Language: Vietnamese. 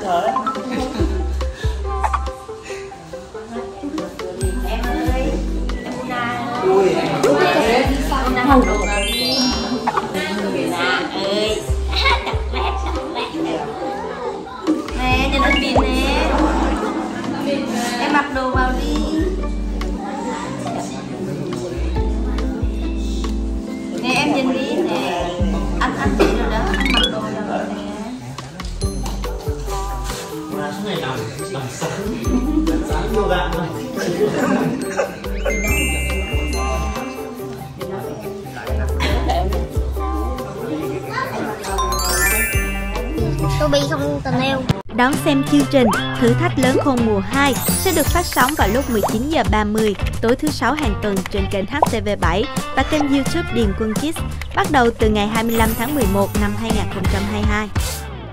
Em ơi, em Ui, em đang đồ vào đi. Nà ơi, đập lát. Nè, cho nó pin nè. Em mặc đồ vào đi. Nè em nhìn đi nè. Anh chị rồi đó, anh mặc đồ vào nè. Này làm sáng vô bạn mà. Toby không tình yêu. Đón xem chương trình Thử thách lớn khôn mùa 2 sẽ được phát sóng vào lúc 19h30 tối thứ 6 hàng tuần trên kênh HTV7 và kênh YouTube Điền Quân Kids bắt đầu từ ngày 25 tháng 11 năm 2022.